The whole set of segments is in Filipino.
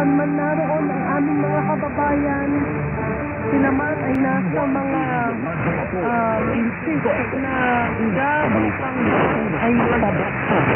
saan man naroon ang aming mga kababayan, sila man ay nasa mga insist na job upang ay tabaksak.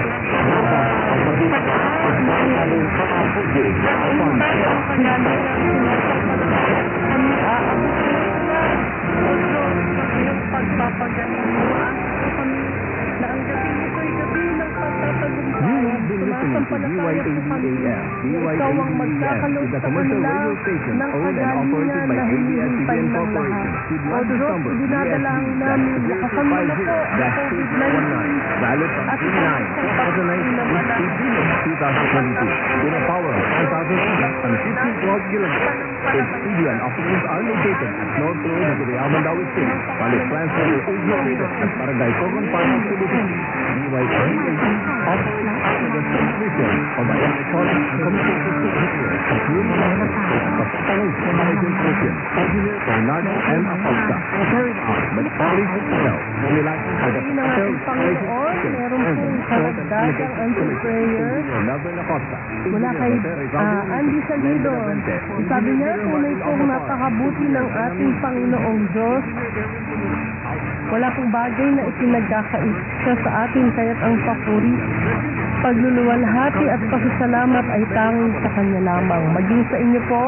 Kami aabutin na yung pagpapagaling mo kami na ang gabi nito'y gabi ng pagtatagumpay. Sumasampalataya po kami. Ikaw ang magkakalob sa kanila ng kagalingan na hinihintay ng lahat. O Diyos, dinadalangin namin lakasan mo na po ang COVID-19 at ikaw ang pagpapagaling na malaki. 2022, with a power of 1,050 volt kilograms. Its studio and offices are located at North Road of the DYAB-Cebu, while its plant center is located at Barangay Cogon Park, Cebu City. DYAB-Cebu operates under the supervision of the Electronic and Communication Secretary, including the Professional Intelligence Station, Engineer Bernardo M. Acosta, carried out by the Police itself, only licensed by the Professional Intelligence Station, meron pong karagdagang anti-sprayer mula kay Andy Salido. Sabi niya, tunay pong napakabuti ng ating Panginoong Diyos. Wala pong bagay na itinagkakaisa sa atin, kaya't ang papuri, pagluluwalhati at pasasalamat ay tanging sa Kanya lamang. Maging sa inyo po.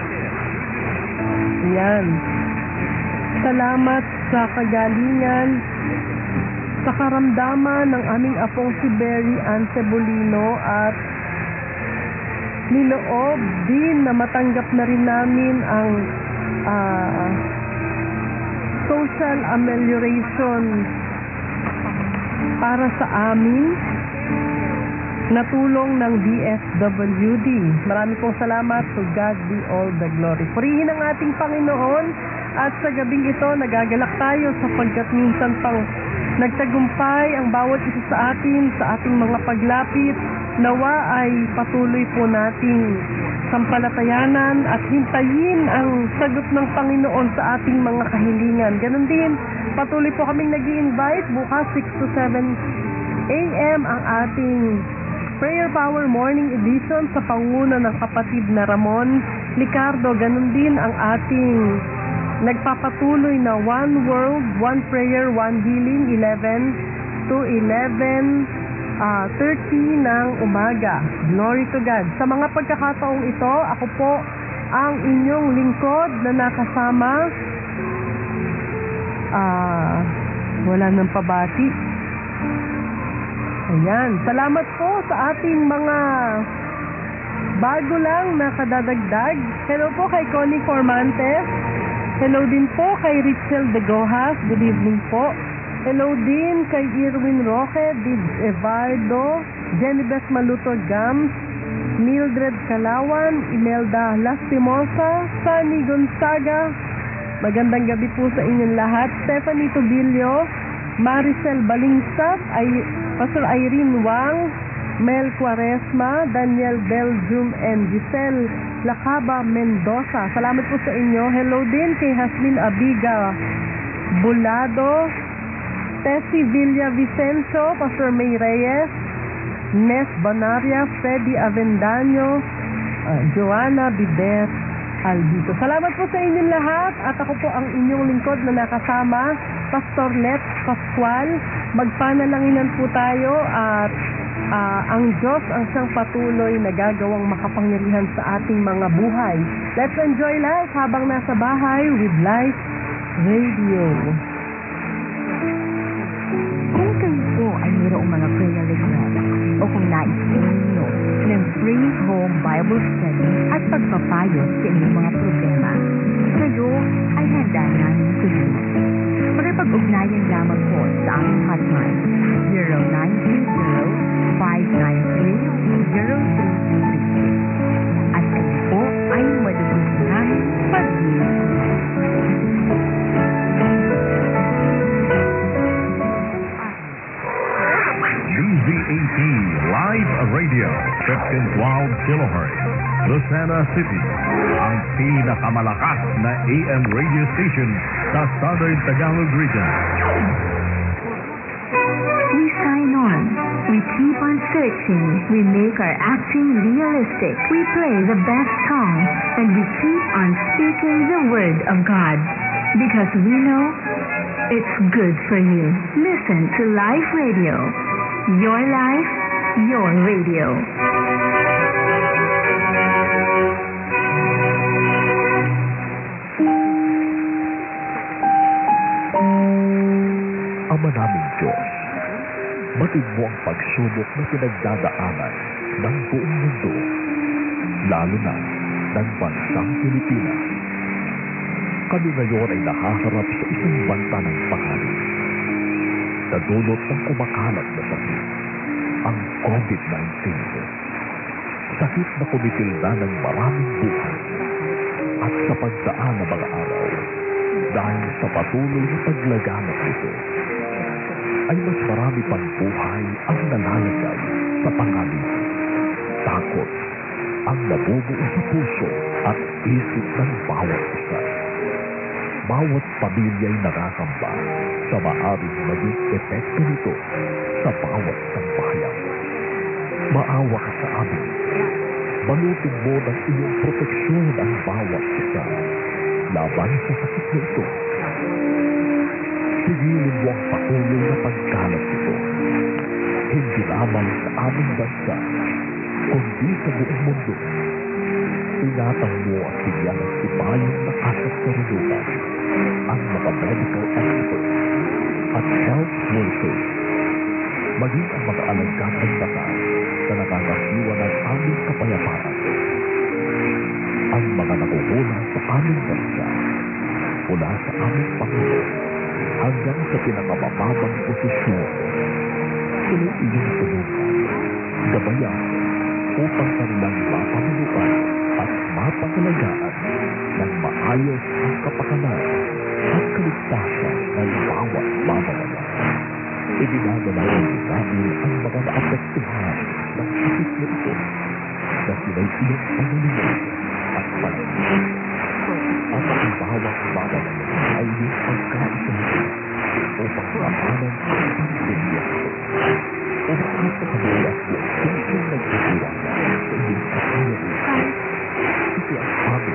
Yan. Salamat sa kagalingan, sa karamdaman ng aming apong si Berry Ann Cebulino at niloob din na matanggap na rin namin ang social amelioration para sa amin na tulong ng DSWD. Marami pong salamat. To God be all the glory. Purihin ang ating Panginoon at sa gabing ito nagagalak tayo sapagkat minsan pang nagtagumpay ang bawat isa sa ating mga paglapit. Nawa ay patuloy po nating sampalatayanan at hintayin ang sagot ng Panginoon sa ating mga kahilingan. Ganon din, patuloy po kaming nag-i-invite bukas 6 to 7 a.m. ang ating Prayer Power Morning Edition sa panguna ng kapatid na Ramon Licardo. Ganon din ang ating nagpapatuloy na One World, One Prayer, One Healing, 11 to 11:30 ng umaga. Glory to God. Sa mga pagkakataong ito, ako po ang inyong lingkod na nakasama. Wala nang pabati. Ayan. Salamat po sa ating mga bago lang na kadadagdag. Hello po kay Connie Formantes. Hello din po kay Richel De Gojas. Good evening po. Hello din kay Irwin Roque, Dids Evardo, Jenibes Maluto Gams, Mildred Calawan, Imelda Lastimosa, Sunny Gonzaga. Magandang gabi po sa inyong lahat. Stephanie Tubilio, Maricel Balingsap, Pastor Irene Wang, Mel Quaresma, Daniel Belgium, and Giselle Lacaba Mendoza. Salamat po sa inyo. Hello din kay Hasmin Abiga Bulado, Tessie Villa Vicencio, Pastor May Reyes, Nes Banaria, Freddy Avendaño, Joanna Bidet Albito. Salamat po sa inyong lahat at ako po ang inyong lingkod na nakasama, Pastor Let Pascual. Magpanalanginan po tayo at ang Diyos ang siyang patuloy na gagawang makapangyarihan sa ating mga buhay. Let's enjoy life habang nasa bahay with Life Radio. Kung kayo po ay mayroong mga prayer request o kung nais ninyo ng free home Bible study at pagpapayo sa inyong mga problema, kayo ay handa namin tulungan. Makipag-ugnayan lamang po sa aming hotline 0920-593-0336 at kayo po ay madugtong namin pag-ibig. DZAT Live Radio, 1512 kHz, Lucena City, ang pinakamalakas na AM radio station sa Southern Tagalog Region. We sign on We keep on searching. We make our acting realistic. We play the best songs. And we keep on speaking the word of God. Because we know it's good for you. Listen to Life Radio. Your life, your radio. Ama naming Diyos, batid mo ang pagsubok na pinagdadaanan ng buong mundo, lalo na ng bansang Pilipinas. Kami ngayon ay nahaharap sa isang banta ng panganib. Sa dulot ng kumakalat na sakit, ang COVID-19. Sakit na kumitilda ng maraming buhay. At sa pagdaan ng mga araw, dahil sa patuloy na paglaganap nito, ay mas marami pang buhay ang nalalagay sa panganib. Takot ang nabubuo sa puso at isip ng bawat isa. Bawat pamilya ay nakakamba sa maaaring maging epekto nito sa bawat sambahayan. Maawa ka sa amin. Balutin mo ng iyong proteksyon ang bawat isa laban sa sakit na ito. Pigilin mo ang patuloy na pagkalat nito. Hindi lamang sa aming bansa, kundi sa buong mundo. Ingatan mo at bigyan ng tibayong lakas at karunungan ang mga medical experts at health workers, maging ang mga alagad ng batas na nakakasiwa ng aming kapayapaan. Ang mga nakukuha sa aming bansa mula sa aming Pangulo hanggang sa pinakamababang posisyon. Sunod iyong tulungan, gabayan upang kanilang mapamuluan at mapangalagaan ng maayos ang kapakanan at kaligtasan ng bawat mamamayan. Ibinagalayan namin ang mga naapektuhan ng sakit na ito na sila'y iyong pangalingan at pangalingan. At ang bawat mamamayan ay iyong pagkaisahin upang labanan ang pandemya. Upang sa kanila yung pusong nagtitiwala sa iyong kapayaran. Ito ang aming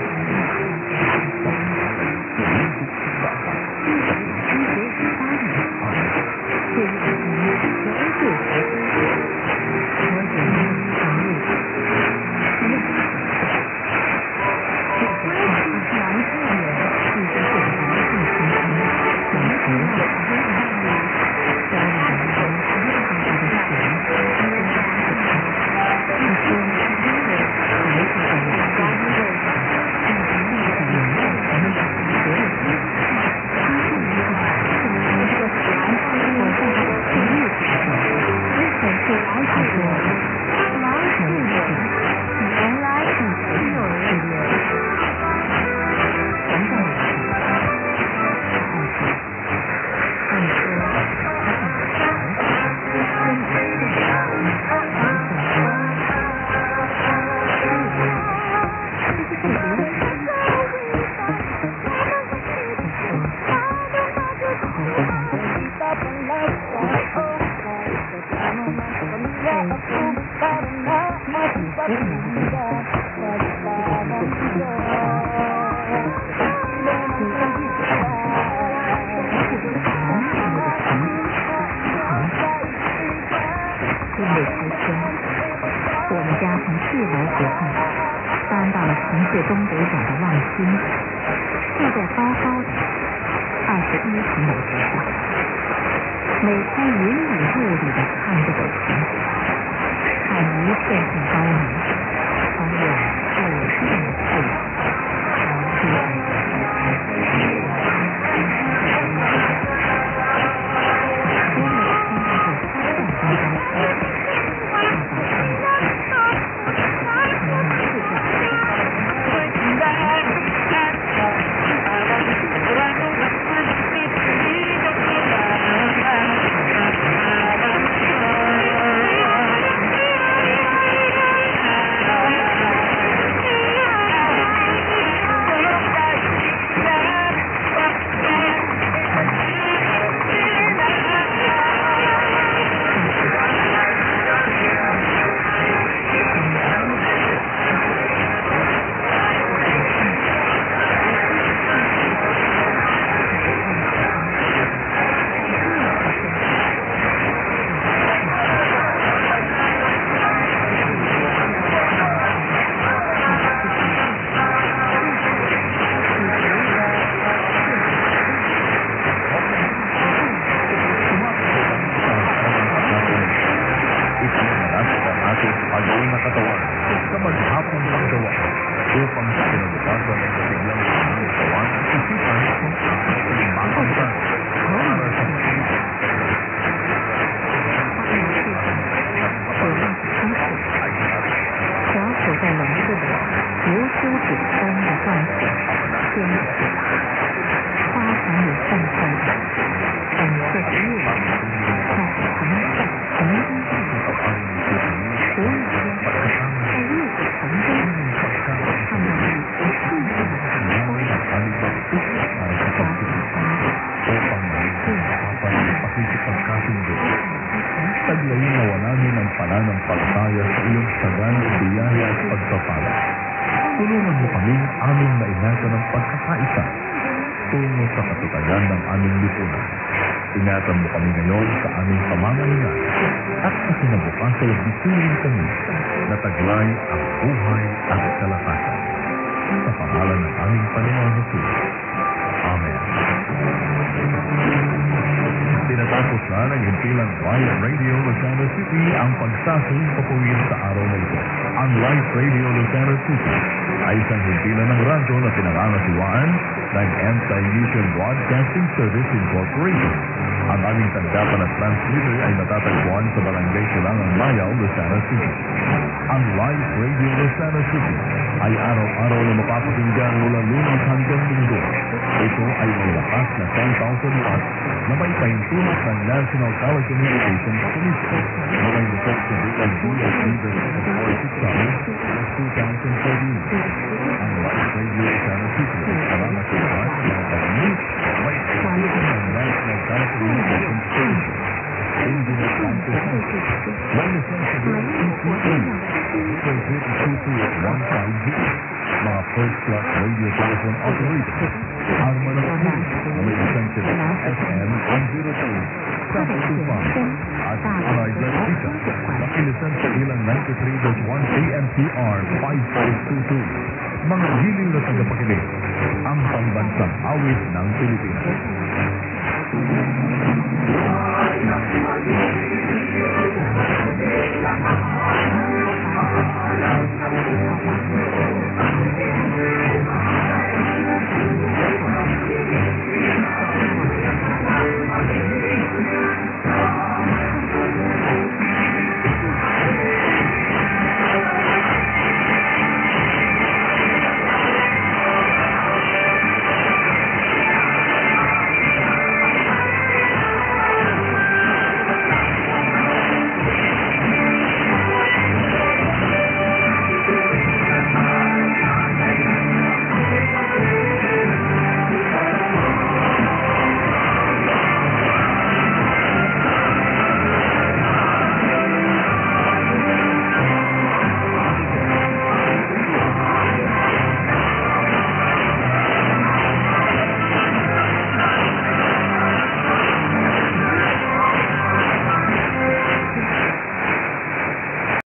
修补灯的断层，坚持花团有盛开，粉色的月亮在橙色红中上所有天在日子城中看到一幅细致的光 Taglayin nawa namin ang pananampalataya sa iyong saganang biyaya at pagpapala. Tulungan mo kaming aming maingatan ng pagkakaisa tungo sa katutayan ng aming lipunan. Ingatan mo kami ngayon sa aming pamamahinga at sa kinabukasan bituin kami na taglay ang buhay at kalakasan. Sa pangalan ng aming Panginoon Jesus. Amen. Tinatapos na ng himpilang Live Radio Lucena City ang pagsasing papuwin sa araw na ito. Ang Live Radio Lucena City ay isang himpilan ng radyo na pinangangasiwaan ng Anti-Illusion Broadcasting Service Incorporated. Ang aming tanggapan at transmitter ay natatagpuan sa Barangay Silangang Mayaw, Lucena City. Ang Live Radio Lucena City ay araw-araw na mapapakinggan mula Lunes hanggang Linggo. Ito ay may lakas na 10,000 watts na may pahintulot ng National Telecommunications Commission na may lisensya sa DYAB-Cebu na 2014. Ang Live Radio Lucena City ay salamat sa lahat ng pag-news may pahintulot ng National Telecommunications Commission. Hindi na pang-tesensya. May lisensya din ECA 0022150. Mga first-class radio telephone operators ang manatili na may lisensya din FM 102, 725 at Allied Electrica na ilisensya ilang 93.1 AMPR 5522. Mga hiling na tagapakinig ang pambansang awit ng Pilipinas.